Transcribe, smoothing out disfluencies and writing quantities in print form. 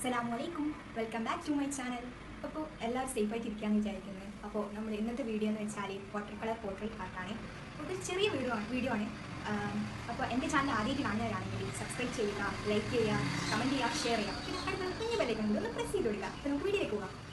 Asslamu alaikum. Welcome back to my channel. അപ്പോൾ എല്ലാവരും സേഫായിട്ട് ഇരിക്കാമെന്ന് വിചാരിക്കുന്നത്. അപ്പോൾ നമ്മൾ ഇന്നത്തെ വീഡിയോ എന്ന് വെച്ചാൽ വാട്ടർ കളർ പോർട്രേറ്റ് ആർട്ടാണ്. ഒരു ചെറിയ വീഡിയോ ആണ്. അപ്പോൾ എൻ്റെ ചാനൽ ആദ്യമായിട്ട് കാണുന്നവരാണെങ്കിൽ സബ്സ്ക്രൈബ് ചെയ്യുക, ലൈക്ക് ചെയ്യുക, കമൻറ്റ് ചെയ്യുക, ഷെയർ ചെയ്യുക. പിന്നെ അടുത്ത കുഞ്ഞു ബെല്ലൈക്കൺ ഒന്ന് പ്രസ് ചെയ്ത് കൊടുക്കുക. അപ്പോൾ നമുക്ക് വീഡിയോയിലേക്ക് പോകാം.